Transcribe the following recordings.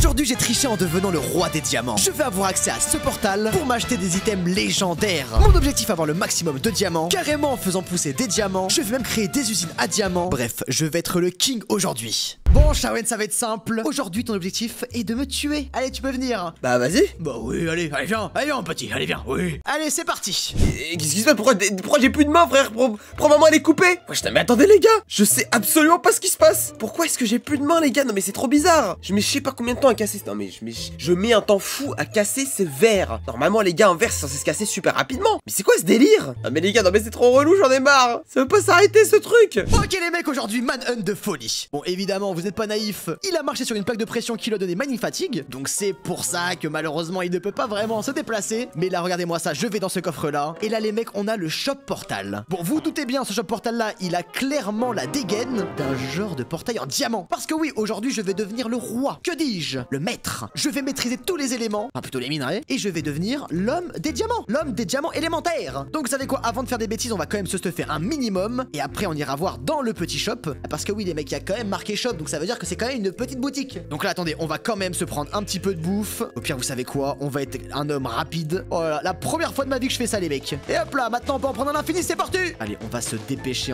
Aujourd'hui j'ai triché en devenant le roi des diamants. Je vais avoir accès à ce portal pour m'acheter des items légendaires. Mon objectif, avoir le maximum de diamants, carrément en faisant pousser des diamants. Je vais même créer des usines à diamants. Bref, je vais être le king aujourd'hui. Bon Shawen, ça va être simple. Aujourd'hui ton objectif est de me tuer. Allez, tu peux venir. Bah vas-y. Bah oui, allez viens petit, allez viens, oui. Allez, c'est parti. Et qu'est-ce qui se passe? Pourquoi j'ai plus de main, frère? Probablement elle est coupée. Mais attendez les gars, je sais absolument pas ce qui se passe. Pourquoi est-ce que j'ai plus de main les gars? Non mais c'est trop bizarre. Je mets je sais pas combien de temps à casser. Non mais je mets un temps fou à casser ces verres. Normalement les gars, un verre c'est censé se casser super rapidement. Mais c'est quoi ce délire? Non mais les gars, non mais c'est trop relou, j'en ai marre. Ça veut pas s'arrêter ce truc. Ok les mecs, aujourd'hui manhunt de folie. Bon évidemment vous n'êtes pas naïfs. Il a marché sur une plaque de pression qui lui a donné fatigue. Donc c'est pour ça que malheureusement il ne peut pas vraiment se déplacer. Mais là regardez-moi ça, je vais dans ce coffre là. Et là les mecs, on a le shop portal. Bon vous doutez bien, ce shop portal là, il a clairement la dégaine d'un genre de portail en diamant. Parce que oui, aujourd'hui je vais devenir le roi. Que dis-je? Le maître. Je vais maîtriser tous les éléments, enfin plutôt les minerais. Et je vais devenir l'homme des diamants. L'homme des diamants élémentaires. Donc vous savez quoi, avant de faire des bêtises, on va quand même se stuffer un minimum. Et après on ira voir dans le petit shop. Parce que oui les mecs, il y a quand même marqué shop. Donc ça veut dire que c'est quand même une petite boutique. Donc là attendez, on va quand même se prendre un petit peu de bouffe. Au pire vous savez quoi, on va être un homme rapide. Oh là là, la première fois de ma vie que je fais ça les mecs. Et hop là, maintenant on peut en prendre un infini, c'est parti. Allez, on va se dépêcher,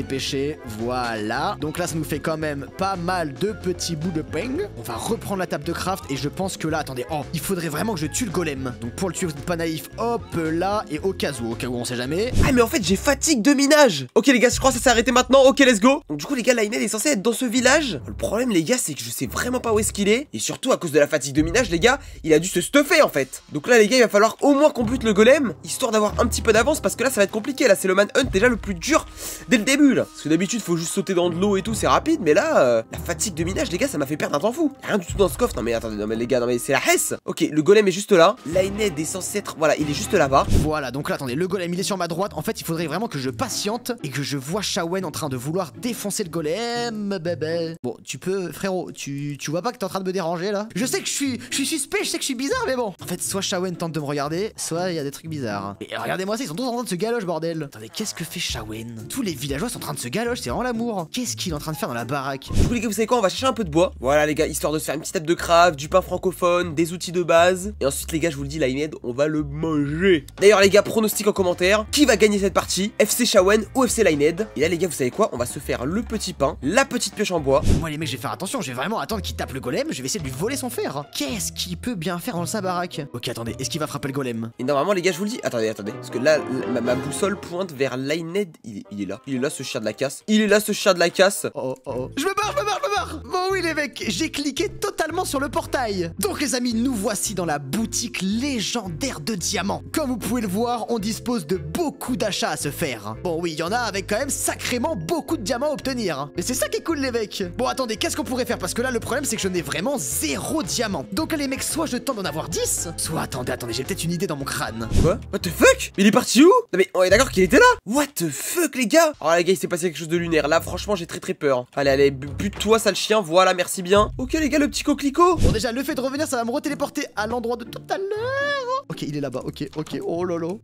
voilà. Donc là ça nous fait quand même pas mal de petits bouts de pain. On va reprendre la table de craft. Et je pense que là, attendez, oh, il faudrait vraiment que je tue le golem. Donc pour le tuer, vous n'êtes pas naïf, hop là. Et au cas où on sait jamais. Ah mais en fait j'ai fatigue de minage. Ok les gars, je crois que ça s'est arrêté maintenant. Ok let's go. Donc du coup les gars, Lionel est censé être dans ce village. Le problème les gars, c'est que je sais vraiment pas où est-ce qu'il est. Et surtout à cause de la fatigue de minage les gars, il a dû se stuffer en fait. Donc là les gars, il va falloir au moins qu'on bute le golem, histoire d'avoir un petit peu d'avance. Parce que là ça va être compliqué. Là c'est le manhunt déjà le plus dur dès le début là. Parce que d'habitude faut juste sauter dans de l'eau et tout, c'est rapide. Mais là la fatigue de minage les gars, ça m'a fait perdre un temps fou. Rien du tout dans ce coffre. Non mais attendez, non mais les gars, non mais c'est la hesse. Ok, le golem est juste là. Lionel est censé être, voilà, il est juste là-bas. Voilà, donc là attendez, le golem il est sur ma droite. En fait il faudrait vraiment que je patiente et que je vois Shawen en train de vouloir défoncer le golem, bébé. Bon, tu peux, frérot, tu vois pas que t'es en train de me déranger là? Je sais que je suis suspect, je sais que je suis bizarre, mais bon. En fait, soit Shawen tente de me regarder, soit il y a des trucs bizarres. Et regardez-moi ça, ils sont tous en train de se galoche, bordel. Attendez, qu'est-ce que fait Shawen? Tous les villageois sont en train de se galoche, c'est vraiment l'amour. Qu'est-ce qu'il est en train de faire dans la baraque? Du coup les gars, vous savez quoi, on va chercher un peu de bois. Voilà les gars, histoire de se faire une petite table de craft, du pain francophone, des outils de base. Et ensuite les gars, je vous le dis, Lionel, on va le manger. D'ailleurs les gars, pronostic en commentaire, qui va gagner cette partie? FC Shawen ou FC Lionel? Et là les gars, vous savez quoi, on va se faire le petit pain, la petite pioche en bois. Moi les mecs, je vais faire attention, je vais vraiment attendre qu'il tape le golem, je vais essayer de lui voler son fer. Qu'est-ce qu'il peut bien faire dans sa baraque? Ok, attendez, est-ce qu'il va frapper le golem? Et normalement les gars, je vous le dis, attendez, parce que là, ma boussole pointe vers Lionel. Il est là ce chien de la casse. Il est là ce chien de la casse. Oh. Je me barre. Bon oui les mecs, j'ai cliqué totalement sur le portail. Donc les amis, nous voici dans la boutique légendaire de diamants. Comme vous pouvez le voir, on dispose de beaucoup d'achats à se faire. Bon oui, il y en a avec quand même sacrément beaucoup de diamants à obtenir. Mais c'est ça qui est cool les mecs. Bon attendez, qu'est-ce qu'on pourrait faire? Parce que là le problème c'est que je n'ai vraiment 0 diamant. Donc les mecs, soit je tente d'en avoir 10, soit attendez, j'ai peut-être une idée dans mon crâne. Quoi? What the fuck? Il est parti où? Non mais on est d'accord qu'il était là? What the fuck les gars? Oh les gars, il s'est passé quelque chose de lunaire. Là franchement j'ai très peur. Allez, bute-toi sale chien, voilà, merci bien. Ok les gars, le petit coquelicot. Bon déjà le fait de revenir, ça va me retéléporter à l'endroit de tout à l'heure. Ok, il est là-bas, ok. Oh lolo,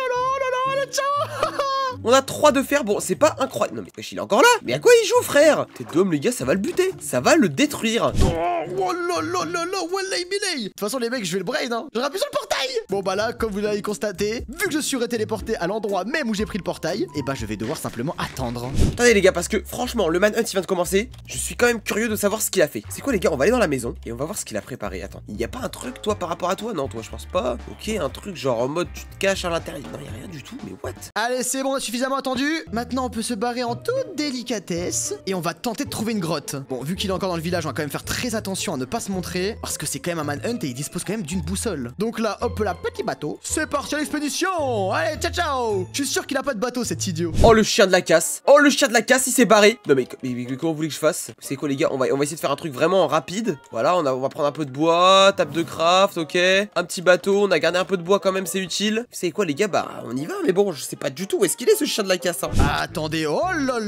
allez ciao. On a 3 de fer, bon c'est pas incroyable. Non mais wesh, il est encore là. Mais à quoi il joue frère? T'es d'homme les gars, ça va le buter. Ça va le détruire. Oh lolo, wallahi bilay. De toute façon les mecs, je vais le brain hein. Je rappuie sur le portail. Bon bah là, comme vous l'avez constaté, vu que je suis téléporté à l'endroit même où j'ai pris le portail, et bah je vais devoir simplement attendre. Attendez les gars, parce que franchement le manhunt il vient de commencer. Je suis quand même curieux de savoir ce qu'il a fait. C'est quoi les gars? On va aller dans la maison et on va voir ce qu'il a préparé. Attends, il y a pas un truc toi par rapport à toi? Non, toi je pense pas. Ok, un truc genre en mode tu te caches à l'intérieur. Non, y a rien du tout, mais what? Allez c'est bon, on a suffisamment attendu. Maintenant on peut se barrer en toute délicatesse et on va tenter de trouver une grotte. Bon, vu qu'il est encore dans le village, on va quand même faire très attention à ne pas se montrer, parce que c'est quand même un manhunt et il dispose quand même d'une boussole. Donc là, hop là, petit bateau. C'est parti à l'expédition. Allez, ciao. Je suis sûr qu'il a pas de bateau cet idiot. Oh le chien de la casse. Oh le chien de la casse, il s'est barré. Non mais comment vous voulez que je fasse? C'est quoi les gars? On va essayer de faire un truc vraiment rapide. Voilà, on va prendre un peu de bois, table de craft, ok. Un petit bateau, on a gardé un peu de bois quand même, c'est utile. Vous savez quoi les gars? Bah on y va, mais bon, je sais pas du tout où est-ce qu'il est ce chien de la casse hein. Attendez, oh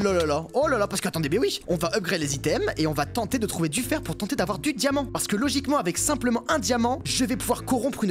là là, parce qu'attendez, mais oui, on va upgrade les items et on va tenter de trouver du fer pour tenter d'avoir du diamant. Parce que logiquement, avec simplement un diamant, je vais pouvoir corrompre une vache.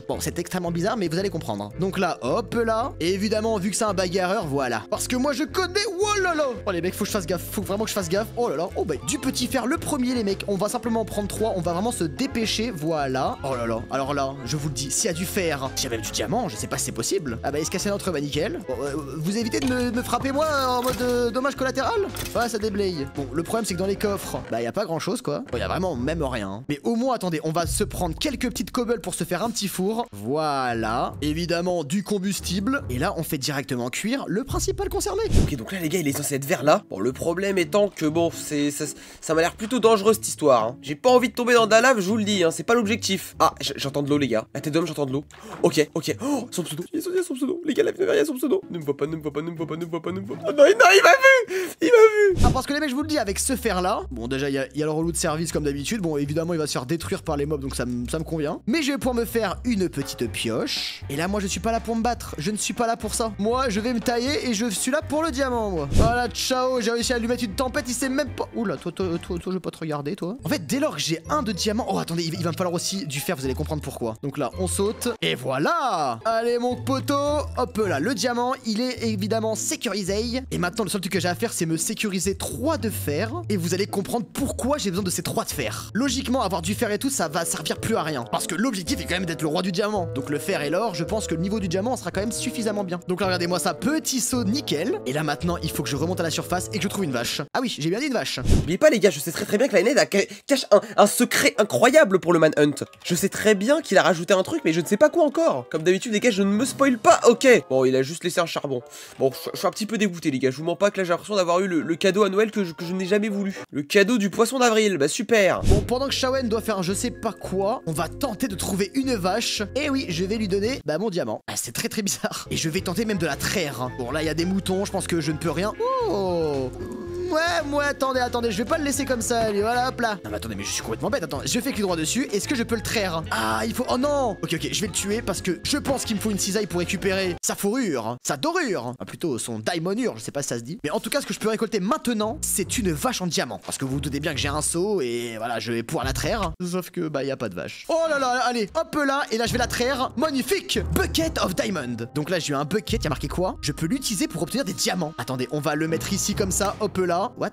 Bon, c'est extrêmement bizarre, mais vous allez comprendre. Donc là, hop là. Et évidemment, vu que c'est un bagarreur, voilà. Parce que moi, je connais... Oh là là. Oh les mecs, faut que je fasse gaffe. Faut vraiment que je fasse gaffe. Oh là là. Oh bah, du petit fer, le premier, les mecs. On va simplement en prendre 3. On va vraiment se dépêcher. Voilà. Oh là là. Alors là, je vous le dis, s'il y a du fer, s'il y a même du diamant, je sais pas si c'est possible. Ah bah, il se cassait notre bah nickel. Bon, vous évitez de me frapper moi en mode dommage collatéral. Ouais, ça déblaye. Bon, le problème, c'est que dans les coffres, bah, y a pas grand chose, quoi. Bon, y a vraiment même rien. Mais au moins, attendez, on va se prendre quelques petites cobbles pour se faire un petit four. Voilà. Évidemment, du combustible. Et là, on fait directement cuire le principal concerné. Ok, donc là, les gars, il est censé être vert là. Bon, le problème étant que bon, ça m'a l'air plutôt dangereux cette histoire. Hein. J'ai pas envie de tomber dans de la lave, je vous le dis. Hein. C'est pas l'objectif. Ah, j'entends de l'eau, les gars. La tête d'homme, j'entends de l'eau. Ok, ok. Oh, son pseudo. Il y a son pseudo. Les gars, la il y a son pseudo. Ne me vois pas, ne me vois pas, ne me vois pas, ne me vois pas, ne me vois pas. Oh, non, il m'a vu. Il m'a vu. Ah, parce que les mecs, je vous le dis, avec ce fer là, bon, déjà, il y a le relou de service comme d'habitude. Bon, évidemment, il va se faire détruire par les mobs, donc ça me convient. Mais je vais pouvoir me faire une petite pioche. Et là, moi, je suis pas là pour me battre. Je ne suis pas là pour ça. Moi, je vais me tailler et je suis là pour le diamant, moi. Voilà, ciao. J'ai réussi à lui mettre une tempête. Il sait même pas. Oula, toi, je vais pas te regarder, toi. En fait, dès lors que j'ai un de diamant. Oh, attendez, il va me falloir aussi du fer. Vous allez comprendre pourquoi. Donc là, on saute. Et voilà. Allez, mon poteau. Hop là, le diamant, il est évidemment sécurisé. Et maintenant, le seul truc que j'ai à faire, c'est me sécuriser 3 de fer. Et vous allez comprendre pourquoi j'ai besoin de ces 3 de fer. Logiquement, avoir du fer et tout, ça va servir plus à rien. Parce que l'objectif est quand même d'être le roi du diamant. Donc le fer et l'or, je pense que le niveau du diamant sera quand même suffisamment bien. Donc là, regardez-moi ça, petit saut nickel. Et là maintenant, il faut que je remonte à la surface et que je trouve une vache. Ah oui, j'ai bien dit une vache. N'oubliez pas les gars, je sais très bien que la Ned cache un secret incroyable pour le manhunt. Je sais très bien qu'il a rajouté un truc, mais je ne sais pas quoi encore. Comme d'habitude les gars, je ne me spoil pas. Ok. Bon, il a juste laissé un charbon. Bon, je suis un petit peu dégoûté les gars. Je vous mens pas que là j'ai l'impression d'avoir eu le cadeau à Noël que je n'ai jamais voulu. Le cadeau du poisson d'avril. Bah super. Bon, pendant que Shawen doit faire je sais pas quoi, on va tenter de trouver une vache. Et oui, je vais lui donner bah mon diamant. Ah, c'est très bizarre. Et je vais tenter même de la traire. Bon, là il y a des moutons, je pense que je ne peux rien. Oh. Ouais, attendez, je vais pas le laisser comme ça, allez, voilà, hop là. Non, mais attendez, mais je suis complètement bête, attends, je fais clic droit dessus, est-ce que je peux le traire? Ah, il faut, oh non. Ok, je vais le tuer parce que je pense qu'il me faut une cisaille pour récupérer sa fourrure, sa dorure, ah, plutôt son diamonure, je sais pas si ça se dit. Mais en tout cas, ce que je peux récolter maintenant, c'est une vache en diamant. Parce que vous vous doutez bien que j'ai un seau et voilà, je vais pouvoir la traire. Sauf que, bah, y a pas de vache. Oh là là, allez, hop là, et là, je vais la traire. Magnifique, Bucket of Diamond. Donc là, j'ai eu un bucket, il y a marqué quoi? Je peux l'utiliser pour obtenir des diamants. Attendez, on va le mettre ici comme ça, hop là. What?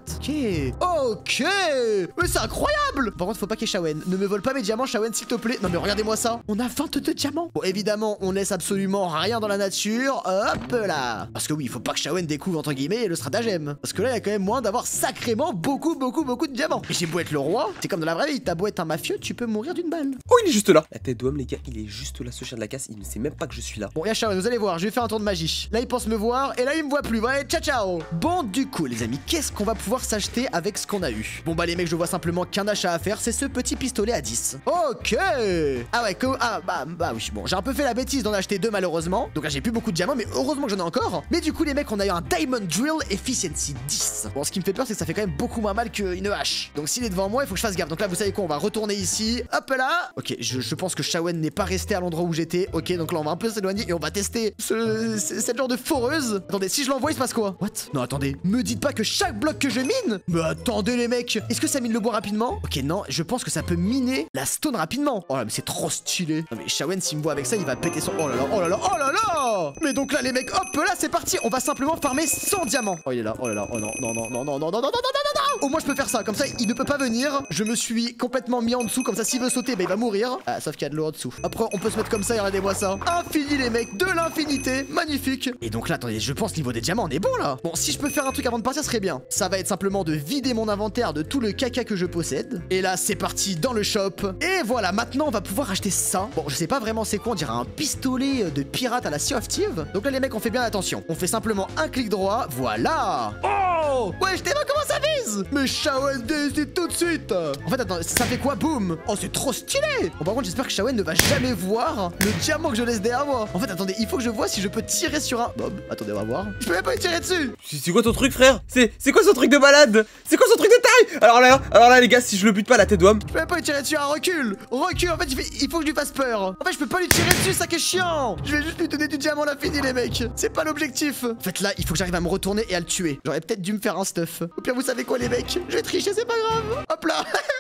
Ok. Mais c'est incroyable. Par contre, faut pas qu'il y ait Shawen. Ne me vole pas mes diamants, Shawen, s'il te plaît. Non mais regardez-moi ça. On a 22 diamants. Bon, évidemment, on laisse absolument rien dans la nature. Hop là. Parce que oui, il faut pas que Shawen découvre, entre guillemets, le stratagème. Parce que là, il y a quand même moyen d'avoir sacrément beaucoup de diamants. Et j'ai beau être le roi, c'est comme dans la vraie vie. T'as beau être un mafieux, tu peux mourir d'une balle. Oh, il est juste là. La tête d'homme, les gars, il est juste là, ce chien de la casse. Il ne sait même pas que je suis là. Bon, y'a Shawen, vous allez voir, je vais faire un tour de magie. Là, il pense me voir, et là, il me voit plus. Ouais, ciao. Bon, du coup, les amis, qu'est-ce qu'on va pouvoir s'acheter avec ce qu'on a eu? Bon, bah, les mecs, je vois simplement qu'un achat à faire, c'est ce petit pistolet à 10. Ok. Ah ouais, bah oui, bon, j'ai un peu fait la bêtise d'en acheter 2 malheureusement. Donc là, j'ai plus beaucoup de diamants, mais heureusement que j'en ai encore. Mais du coup, les mecs, on a eu un Diamond Drill Efficiency 10. Bon, ce qui me fait peur, c'est que ça fait quand même beaucoup moins mal qu'une hache. Donc s'il est devant moi, il faut que je fasse gaffe. Donc là, vous savez quoi, on va retourner ici. Hop là. Ok, je pense que Shawen n'est pas resté à l'endroit où j'étais. Ok, donc là, on va un peu s'éloigner et on va tester cette genre de foreuse. Attendez, si je l'envoie, il se passe quoi? What? Non, attendez, me dites pas que chaque bloc que je mine. Mais attendez, les mecs, est-ce que ça mine le bois rapidement? Ok, non, je pense que ça peut miner la stone rapidement. Oh là, mais c'est trop stylé. Non mais Shawen, s'il me voit avec ça, il va péter son... Oh là là, oh là là, oh là là. Mais donc là, les mecs, hop là, c'est parti. On va simplement farmer 100 diamants. Oh, il est là, oh là là, oh non, non. Au moins, je peux faire ça, comme ça, il ne peut pas venir. Je me suis complètement mis en dessous, comme ça, s'il veut sauter, bah, il va mourir. Ah, sauf qu'il y a de l'eau en dessous. Après, on peut se mettre comme ça, et regardez-moi ça. Infini, les mecs, de l'infinité, magnifique. Et donc là, attendez, je pense niveau des diamants, on est bon là. Bon, si je peux faire un truc avant de partir, ce serait bien. Ça va être simplement de vider mon inventaire de tout le caca que je possède. Et là, c'est parti dans le shop. Et voilà, maintenant, on va pouvoir acheter ça. Bon, je sais pas vraiment c'est quoi, on dirait un pistolet de pirate à la Sea of Thieves. Donc là, les mecs, on fait bien attention. On fait simplement un clic droit, voilà. Oh ouais, je t'ai vu comment ça vise. Mais Shawen décide tout de suite. En fait, attends, ça fait quoi? Boum. Oh, c'est trop stylé. Bon, par contre, j'espère que Shawen ne va jamais voir le diamant que je laisse derrière moi. En fait, attendez, il faut que je vois si je peux tirer sur un... Bob, attendez, on va voir. Je peux même pas y tirer dessus. C'est quoi ton truc, frère? C'est quoi son truc de malade? C'est quoi son truc de taille? Alors là, les gars, si je le bute pas, la tête d'homme. Je peux même pas lui tirer dessus, un recul. En fait, il faut que je lui fasse peur. En fait, je peux pas lui tirer dessus, ça qui est chiant. Je vais juste lui donner du diamant à l'infini, les mecs. C'est pas l'objectif. En fait, là, il faut que j'arrive à me retourner et à le tuer. J'aurais peut-être dû me faire un stuff. Au pire, vous savez quoi, les mecs? Je vais tricher, c'est pas grave. Hop là.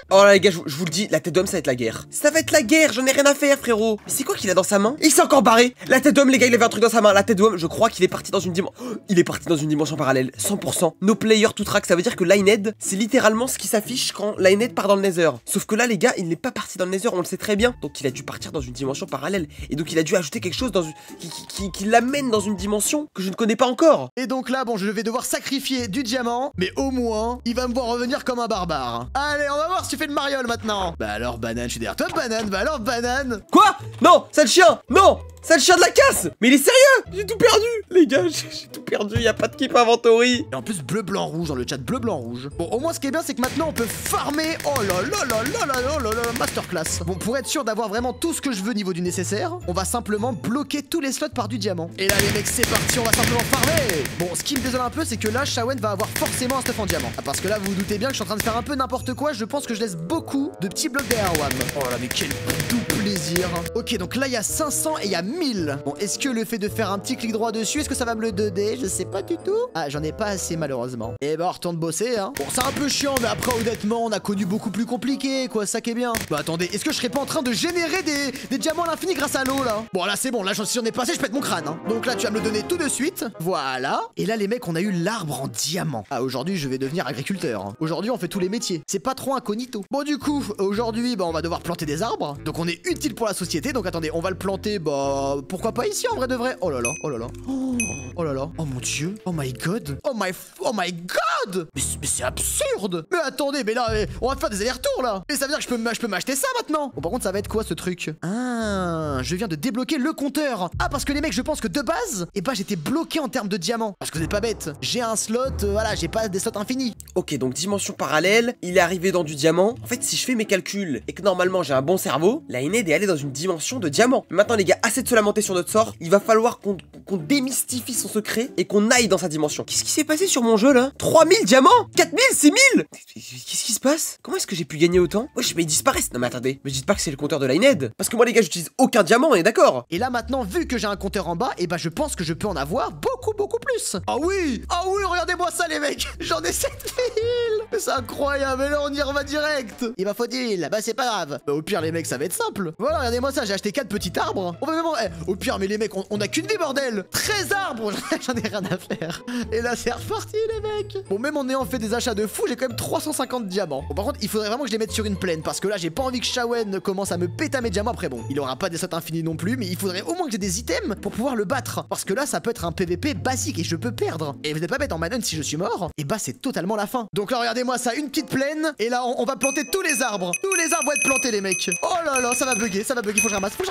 Oh là les gars, je vous le dis, la tête d'homme ça va être la guerre. Ça va être la guerre, j'en ai rien à faire frérot. Mais c'est quoi qu'il a dans sa main? Il s'est encore barré. La tête d'homme les gars, il avait un truc dans sa main. La tête d'homme, je crois qu'il est parti dans une dimension. Il est parti dans une dimension parallèle, 100%. No player to track, ça veut dire que Lionhead, c'est littéralement ce qui s'affiche quand Lionhead part dans le Nether. Sauf que là les gars, il n'est pas parti dans le Nether, on le sait très bien. Donc il a dû partir dans une dimension parallèle. Et donc il a dû ajouter quelque chose dans une... qui l'amène dans une dimension que je ne connais pas encore. Et donc là, bon, je vais devoir sacrifier du diamant, mais au moins, il va me voir revenir comme un barbare. Allez, on va voir si tu fais le mariole maintenant. Bah alors, banane, je suis derrière toi, banane. Bah alors, banane. Quoi? Non, sale chien. Non, sale chien de la casse. Mais il est sérieux? J'ai tout perdu. Les gars, j'ai tout perdu. Y a pas de keep inventory. Et en plus, bleu, blanc, rouge dans le chat, bleu, blanc, rouge. Bon, au moins, ce qui est bien, c'est que maintenant, on peut farmer. Oh là là là là là là là là, masterclass. Bon, pour être sûr d'avoir vraiment tout ce que je veux niveau du nécessaire, on va simplement bloquer tous les slots par du diamant. Et là, les mecs, c'est parti, on va simplement farmer. Bon, ce qui me désole un peu, c'est que là, Shawen va avoir forcément un stuff en diamant. Ah, parce que là, vous vous doutez bien que je suis en train de faire un peu n'importe quoi. Je pense que je laisse beaucoup de petits blocs derrière WAM. Oh là, mais quel doux plaisir. Ok, donc là, il y a 500 et il y a 1000. Bon, est-ce que le fait de faire un petit clic droit dessus, est-ce que ça va me le donner? Je sais pas du tout. Ah, j'en ai pas assez, malheureusement. Et bah, on retourne bosser, hein. Bon, c'est un peu chiant, mais après, honnêtement, on a connu beaucoup plus compliqué, quoi. Ça qui est bien. Bah, attendez, est-ce que je serais pas en train de générer des diamants à l'infini grâce à l'eau, là? Bon, là, c'est bon. Là, si j'en ai passé, je pète mon crâne, hein. Donc là, tu vas me le donner tout de suite. Voilà. Et là, les mecs, on a eu l'arbre en diamant. Ah, aujourd'hui, je vais devenir agriculteur, hein. Aujourd'hui, on fait tous les métiers. C'est pas trop incognito. Bon, du coup, aujourd'hui, bah, on va devoir planter des arbres. Donc, on est utile pour la société. Donc, attendez, on va le planter, bah, pourquoi pas ici, en vrai de vrai? Oh là là, oh là là. Oh là là. Oh mon dieu. Oh my god. Oh my god. Mais c'est absurde. Mais attendez, mais là, on va faire des allers-retours, là. Mais ça veut dire que je peux m'acheter ça maintenant. Bon, par contre, ça va être quoi, ce truc? Ah, je viens de débloquer le compteur. Ah, parce que les mecs, je pense que de base, eh bah, j'étais bloqué en termes de diamants. Parce que vous êtes pas bête. J'ai un slot, voilà, j'ai pas des slots infinis. Ok, donc dimension parallèle, il est arrivé dans du diamant. En fait, si je fais mes calculs et que normalement j'ai un bon cerveau, Lionhead est allé dans une dimension de diamant. Maintenant, les gars, assez de se lamenter sur notre sort. Il va falloir qu'on démystifie son secret et qu'on aille dans sa dimension. Qu'est-ce qui s'est passé sur mon jeu là? 3000 diamants? 4000? 6000? Qu'est-ce qui se passe? Comment est-ce que j'ai pu gagner autant? Wesh, mais ils disparaissent. Non, mais attendez, me dites pas que c'est le compteur de Lionhead. Parce que moi, les gars, j'utilise aucun diamant, on est d'accord? Et là, maintenant, vu que j'ai un compteur en bas, et bah, je pense que je peux en avoir beaucoup plus. Ah oui! Ah oui, regardez-moi ça, les mecs! J'en ai 7000! Mais c'est incroyable, et là, on y va direct! Il m'a faut 10 000, bah, c'est pas grave. Bah, au pire, les mecs, ça va être simple. Voilà, regardez-moi ça, j'ai acheté 4 petits arbres. On va vraiment. Au pire, mais les mecs, on a qu'une vie, bordel! 13 arbres! J'en ai rien à faire. Et là, c'est reparti, les mecs! Bon, même en ayant fait des achats de fou, j'ai quand même 350 diamants. Bon, par contre, il faudrait vraiment que je les mette sur une plaine, parce que là, j'ai pas envie que Shawen commence à me péter mes diamants. Après, bon, il aura pas des slots infinis non plus, mais il faudrait au moins que j'ai des items pour pouvoir le battre. Parce que là, ça peut être un PVP basique et je peux perdre. Et vous n'êtes pas bête en Manon, si je suis mort, et bah, c'est totalement la fin. Donc là, regardez-moi ça, une petite plaine, et là, on va planter tous les arbres. Tous les arbres vont être plantés, les mecs. Oh là là, ça va bugger, faut que je ramasse, faut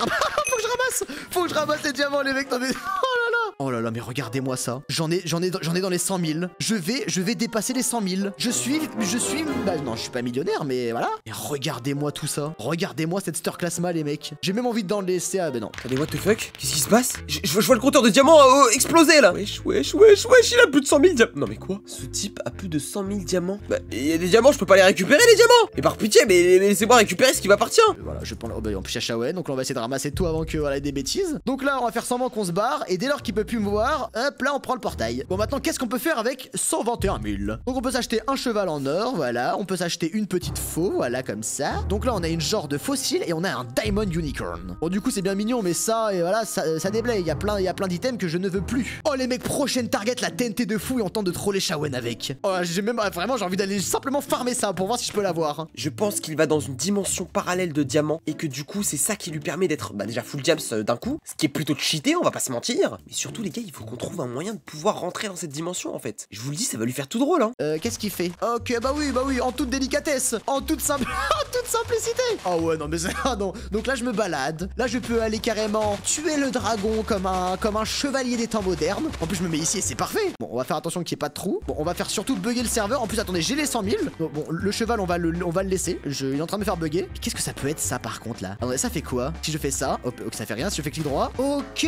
que je ramasse les diamants, les mecs. Non, mais... Oh là là. Oh là là, mais regardez-moi ça. J'en ai dans les 100 000. Je vais dépasser les 100 000. Je suis, bah non, je suis pas millionnaire, mais voilà. Et regardez-moi tout ça. Regardez-moi cette star class mal, les mecs. J'ai même envie d'en laisser. Ah, ben non. Attendez, what the fuck? Qu'est-ce qui se passe? Je vois le compteur de diamants exploser là. Wesh, il a plus de 100 000 diamants. Non, mais quoi? Ce type a plus de 100 000 diamants? Bah, il y a des diamants, je peux pas les récupérer, les diamants. Et par pitié, mais laissez-moi récupérer ce qui m'appartient. Voilà, je prends. Oh, bah, en plus, il y a Shawen, donc là, on va essayer de ramasser tout avant que, voilà, ait des bêtises. Donc là, on va faire semblant qu'on se barre, et dès lors qu'il peut plus me voir, hop, là, on prend le portail. Bon, maintenant, qu'est-ce qu'on peut faire avec 121 000? Donc, on peut s'acheter un cheval en or, voilà. On peut s'acheter une petite faux, voilà, comme ça. Donc là, on a une genre de fossile, et on a un Diamond Unicorn. Bon, du coup, c'est bien mignon, mais ça, et voilà, ça déblaye. Il y a plein d'items que je ne veux plus. Oh, les mecs, prochaine target, la TNT de fou, et on tente de troller Shawen avec. Oh, j'ai même, vraiment, j'ai envie d'aller simplement farmer ça pour voir si je peux l'avoir. Je pense qu'il va dans une dimension parallèle de diamant, et que du coup, c'est ça qui lui permet d'être, bah, déjà full diams d'un coup, ce qui est plutôt cheaté, on va pas se mentir. Mais surtout, les gars, il faut qu'on trouve un moyen de pouvoir rentrer dans cette dimension, en fait. Je vous le dis, ça va lui faire tout drôle, hein. Qu'est-ce qu'il fait? Ok, bah oui, en toute délicatesse, en toute simplicité. Oh ouais, non, mais ah non. Donc là, je me balade. Là, je peux aller carrément tuer le dragon comme un chevalier des temps modernes. En plus, je me mets ici et c'est parfait. Bon, on va faire attention qu'il n'y ait pas de trou. Bon, on va faire surtout bugger le serveur. En plus, attendez, j'ai les 100 000. Bon, le cheval, on va le laisser. Il est en train de me faire bugger. Qu'est-ce que ça peut être, ça, par contre, là? Attendez, ça fait quoi? Si je fais ça, hop, ça fait rien. Si je fais clic droit, ok,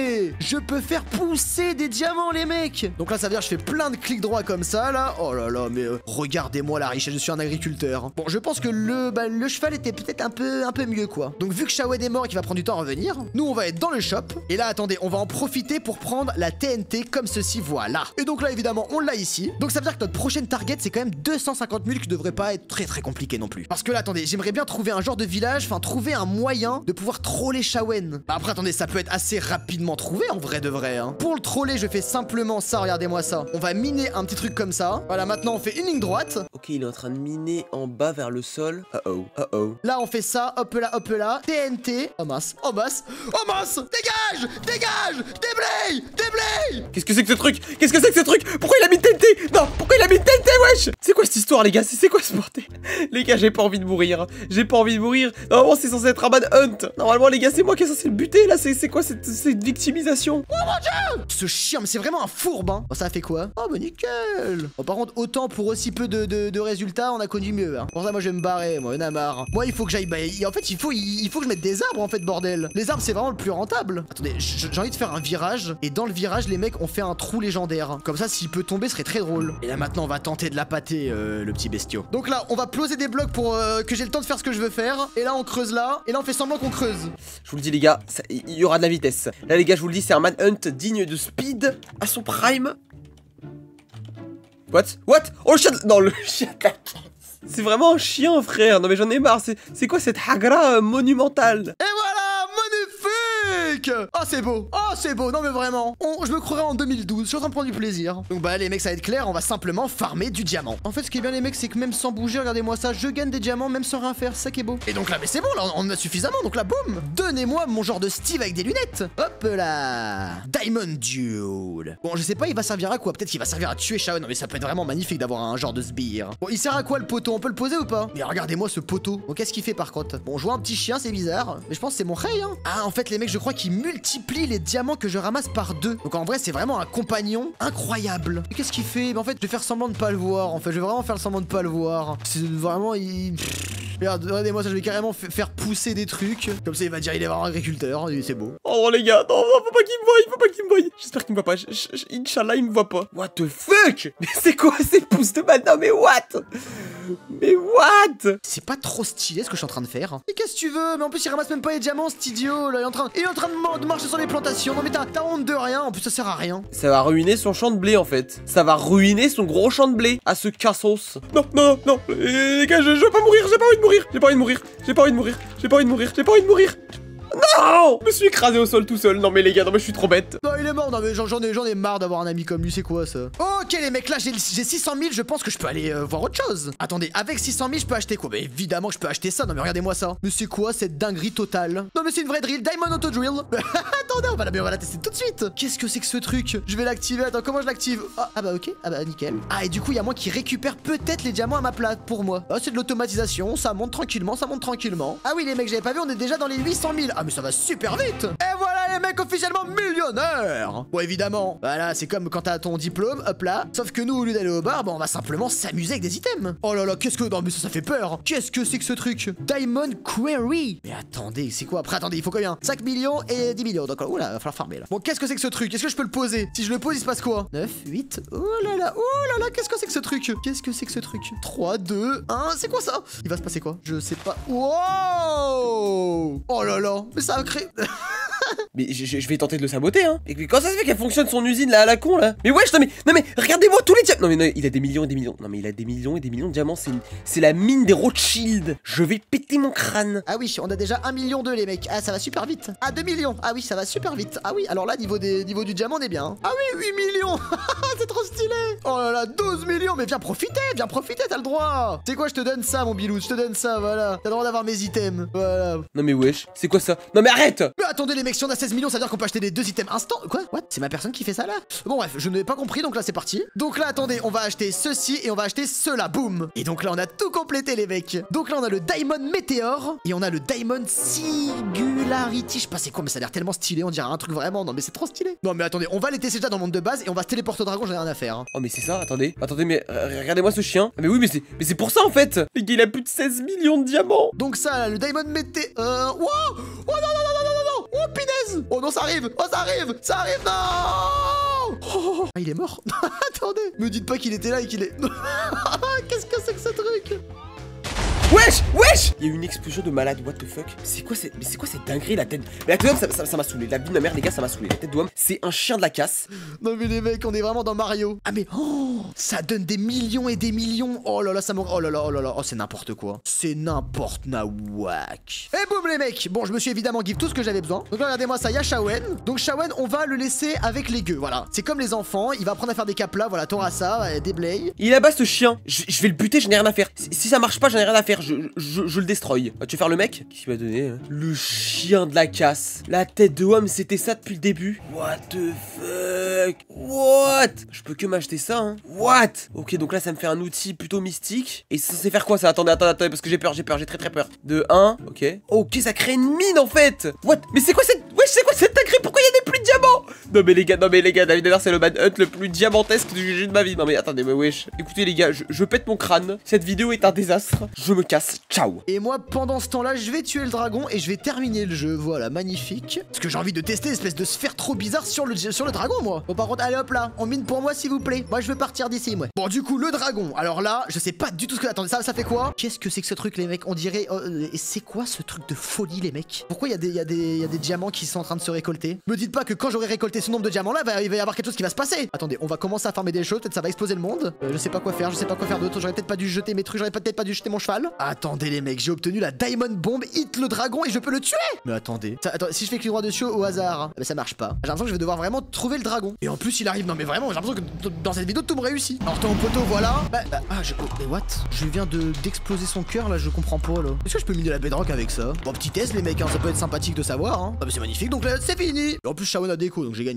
je peux faire pousser des diamants, les mecs. Donc là, ça veut dire que je fais plein de clics droits comme ça, là. Oh là là, mais regardez-moi la richesse, je suis un agriculteur. Bon, je pense que le le cheval était peut-être un peu mieux quoi. Donc vu que Shawen est mort et qu'il va prendre du temps à revenir, nous on va être dans le shop. Et là attendez, on va en profiter pour prendre la TNT comme ceci, voilà. Et donc là évidemment on l'a ici. Donc ça veut dire que notre prochaine target c'est quand même 250 000 qui devrait pas être très compliqué non plus. Parce que là attendez, j'aimerais bien trouver un genre de village, enfin trouver un moyen de pouvoir troller Shawen. Bah, après attendez, ça peut être assez rapidement trouvé en vrai de vrai hein. Pour le troller je fais simplement ça, regardez-moi ça. On va miner un petit truc comme ça. Voilà, maintenant on fait une ligne droite. Ok, il est en train de miner en bas vers le sol. Oh. Là on fait ça, hop là, TNT. Oh mince, oh mince, oh mince. Dégage, déblaye. Qu'est-ce que c'est que ce truc? Pourquoi il a mis de TNT? Non, pourquoi il a mis de TNT, wesh? C'est quoi cette histoire, les gars? C'est quoi ce bordel? Les gars, j'ai pas envie de mourir. Normalement, c'est censé être un manhunt. Normalement, les gars, c'est moi qui est censé le buter, là. C'est quoi cette victimisation? Oh mon dieu! Ce chien, mais c'est vraiment un fourbe, hein. Oh, ça a fait quoi? Oh, bah nickel. Bon, par contre, autant pour aussi peu de résultats, on a connu mieux, hein. Pour ça, moi, je vais me barrer, moi, y'en a marre. Moi, il faut que j'aille... Bah, en fait, il faut que je mette des arbres, en fait, bordel. Les arbres, c'est vraiment le plus rentable. Attendez, j'ai envie de faire un virage. Et dans le virage, les mecs ont fait un trou légendaire. Comme ça, s'il peut tomber, ce serait très drôle. Et là, maintenant, on va tenter de la pâter, le petit bestiau. Donc là, on va poser des blocs pour que j'ai le temps de faire ce que je veux faire. Et là, on creuse là. Et là, on fait semblant qu'on creuse. Je vous le dis, les gars, il y aura de la vitesse. Là, les gars, je vous le dis, c'est un manhunt digne de Speed à son prime. What? Oh, le chien. Non, le chien de la caisse. C'est vraiment un chien, frère. Non, mais j'en ai marre. C'est quoi cette hagra monumentale? Et voilà, magnifique. Oh, c'est beau. Non, mais vraiment. Je me croirais en 2012. Je suis en train de prendre du plaisir. Donc, bah, les mecs, ça va être clair. On va simplement farmer du diamant. En fait, ce qui est bien, les mecs, c'est que même sans bouger, regardez-moi ça, je gagne des diamants même sans rien faire. C'est ça qui est beau. Et donc là, mais c'est bon, là, on en a suffisamment. Donc là, boum. Donnez-moi mon genre de Steve avec des lunettes. Hop là. Diamond Duel. Bon, je sais pas, il va servir à quoi? Peut-être qu'il va servir à tuer Shawen. Non, mais ça peut être vraiment magnifique d'avoir un genre de sbire. Bon, il sert à quoi le poteau? On peut le poser ou pas? Mais regardez-moi ce poteau. Bon, qu'est-ce qu'il fait par contre? Bon, je vois un petit chien, c'est bizarre. Mais je pense que c'est mon rey, hein. Ah, en fait, les mecs, je crois qu'ils multiplient les diamants que je ramasse par 2. Donc en vrai, c'est vraiment un compagnon incroyable. Et qu'est-ce qu'il fait? Mais en fait, je vais faire semblant de pas le voir. En fait, je vais vraiment faire semblant de pas le voir. C'est vraiment... Regarde, regardez-moi ça, je vais carrément faire pousser des trucs. Comme ça, il va dire il est vraiment agriculteur, c'est beau. Oh les gars, non, faut pas qu'il me voie, J'espère qu'il me voit pas, Inch'Allah, il me voit pas. What the fuck? Mais c'est quoi ces pousses de banane? Mais what? C'est pas trop stylé ce que je suis en train de faire. Mais qu'est-ce que tu veux? Mais en plus, il ramasse même pas les diamants, cet idiot, là. Il est en train de marcher sur les plantations. Non mais t'as honte de rien, en plus ça sert à rien. Ça va ruiner son champ de blé, en fait. Ça va ruiner son gros champ de blé à ce cassos. Non, les gars, je veux pas mourir, j'ai pas envie de mourir. Non! Je me suis écrasé au sol tout seul. Non mais les gars, non mais je suis trop bête. Non, il est mort. Non mais j'en ai marre d'avoir un ami comme lui. C'est quoi ça? Ok les mecs, là j'ai 600 000. Je pense que je peux aller voir autre chose. Attendez, avec 600 000 je peux acheter quoi? Bah évidemment que je peux acheter ça. Non mais regardez-moi ça. Mais c'est quoi cette dinguerie totale? Non mais c'est une vraie drill, Diamond Auto Drill. Attendez, on va la tester tout de suite. Qu'est-ce que c'est que ce truc? Je vais l'activer. Attends, comment je l'active? Ah bah ok, ah bah nickel. Ah et du coup il y a moi qui récupère peut-être les diamants à ma place pour moi. Ah c'est de l'automatisation, ça monte tranquillement, Ah oui les mecs, j'avais pas vu, on est déjà dans les 800 000. Ah mais ça va super vite. Et voilà les mecs, officiellement millionnaires. Bon évidemment, voilà, c'est comme quand t'as ton diplôme, hop là. Sauf que nous, au lieu d'aller au bar, bah, on va simplement s'amuser avec des items. Oh là là, qu'est-ce que... Non mais ça fait peur. Qu'est-ce que c'est que ce truc? Diamond Quarry. Mais attendez, c'est quoi? Après attendez, il faut combien? 5 millions et 10 millions. Donc oula, va falloir farmer là. Bon, qu'est-ce que c'est que ce truc? Est-ce que je peux le poser? Si je le pose, il se passe quoi? 9, 8, oh là là, qu'est-ce que c'est que ce truc? 3, 2, 1, c'est quoi ça? Il va se passer quoi? Je sais pas. Wow. Oh là là, mais ça a créé... Mais je vais tenter de le saboter, hein. Et quand ça se fait qu'elle fonctionne son usine là à la con là? Mais wesh, non mais regardez-moi tous les diamants. Non mais il a des millions et des millions. Non mais il a des millions et des millions de diamants. C'est la mine des Rothschild. Je vais péter mon crâne. Ah oui, on a déjà 1,2 million les mecs. Ah ça va super vite. Ah 2 millions. Ah oui, ça va super vite. Ah oui, alors là niveau du diamant on est bien. Ah oui, 8 millions. C'est trop stylé. Oh là là, 12 millions. Mais viens profiter, t'as le droit. C'est quoi, je te donne ça mon bilou, je te donne ça, voilà. T'as le droit d'avoir mes items. Voilà. Non mais wesh, c'est quoi ça? Non mais arrête. Mais attendez les mecs, si on a 16 millions, ça veut dire qu'on peut acheter des 2 items instant. Quoi? What? C'est ma personne qui fait ça là? Bon bref, je n'ai pas compris, donc là c'est parti. Donc là attendez, on va acheter ceci et on va acheter cela, boum. Et donc là on a tout complété les mecs. Donc là on a le Diamond Meteor et on a le Diamond Singularity. Je sais pas c'est quoi mais ça a l'air tellement stylé, on dirait un truc vraiment. Non mais c'est trop stylé. Non mais attendez, on va les tester déjà dans le monde de base et on va se téléporter au dragon, j'en ai rien à faire. Oh mais c'est ça, attendez mais regardez-moi ce chien. Ah, mais oui mais c'est pour ça en fait. Les gars, il a plus de 16 millions de diamants. Donc ça, le Diamond Meteor. Wow. Oh non. Oh punaise. Oh non, ça arrive, non. Oh, il est mort. Attendez, me dites pas qu'il était là et qu'il est... Qu'est-ce que c'est que ce truc? Wesh. Il y a eu une explosion de malade, what the fuck. Mais c'est quoi cette dinguerie, la tête. Mais la tête d'homme, ça m'a saoulé. La vie de ma mère, les gars, ça m'a saoulé. La tête d'homme, c'est un chien de la casse. Non mais les mecs, on est vraiment dans Mario. Ah mais ça donne des millions et des millions. Oh là là, ça me... Oh là là, oh c'est n'importe quoi. C'est n'importe nawak. Et boum les mecs. Bon, je me suis évidemment give tout ce que j'avais besoin. Donc là, regardez-moi ça, il y a Shawen. Donc Shawen, on va le laisser avec les gueux, voilà. C'est comme les enfants, il va apprendre à faire des caplas, voilà, t'auras ça, des blays. Il est là-bas ce chien. Je vais le buter, j'en ai rien à faire. Si ça marche pas, j'en ai rien à faire. Je le destroy. Tu veux faire le mec? Qu'est-ce qu'il m'a donné hein? Le chien de la casse. La tête de homme, c'était ça depuis le début. What the fuck? What? Je peux que m'acheter ça, hein. What? Ok, donc là, ça me fait un outil plutôt mystique. Et c'est censé faire quoi ça? Attendez, parce que j'ai peur, j'ai très peur. De 1, ok. Ok, ça crée une mine en fait. What? Mais c'est quoi cette... Wesh, c'est quoi cette dinguerie? Pourquoi il y a des pluies de diamants? Non mais les gars, David Ender, c'est le manhunt le plus diamantesque du jeu de ma vie. Non mais attendez, mais wesh. Écoutez les gars, je pète mon crâne. Cette vidéo est un désastre. Je me casse. Ciao. Et moi, pendant ce temps-là, je vais tuer le dragon et je vais terminer le jeu. Voilà, magnifique. Parce que j'ai envie de tester l'espèce de sphère trop bizarre sur le dragon, moi. Bon, par contre, allez hop là, on mine pour moi, s'il vous plaît. Moi, je veux partir d'ici, moi. Bon, du coup, le dragon. Alors là, je sais pas du tout ce que... Attendez, ça fait quoi? Qu'est-ce que c'est que ce truc, les mecs? On dirait... c'est quoi ce truc de folie, les mecs? Pourquoi il y a des diamants qui sont en train de se récolter? Me dites pas que quand j'aurai récolté ce nombre de diamants là, il va y avoir quelque chose qui va se passer. Attendez, on va commencer à farmer des choses, peut-être ça va exploser le monde. Je sais pas quoi faire d'autre. J'aurais peut-être pas dû jeter mes trucs, j'aurais peut-être pas dû jeter mon cheval. Attendez les mecs, j'ai obtenu la Diamond Bomb, hit le dragon et je peux le tuer. Mais attendez, attends, si je fais clic droit dessus au hasard, ça marche pas. J'ai l'impression que je vais devoir vraiment trouver le dragon. Et en plus il arrive, non mais vraiment, j'ai l'impression que dans cette vidéo tout me réussit. Alors ton poteau, voilà. Mais what? Je viens d'exploser son cœur là, je comprends pas là. Est-ce que je peux miner la bedrock avec ça? Bon petit test les mecs, hein, ça peut être sympathique de savoir. Hein. Ah mais c'est magnifique, donc là c'est fini. Et en plus Shawen a déco, donc j'ai gagné.